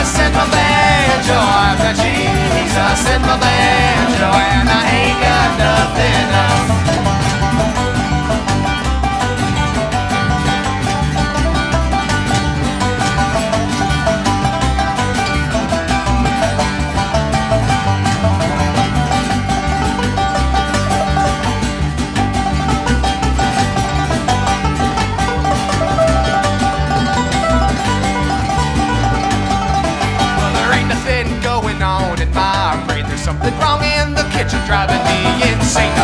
Jesus and my banjo. I've got Jesus and my banjo, and I ain't got nothing else. Something wrong in the kitchen, driving me insane.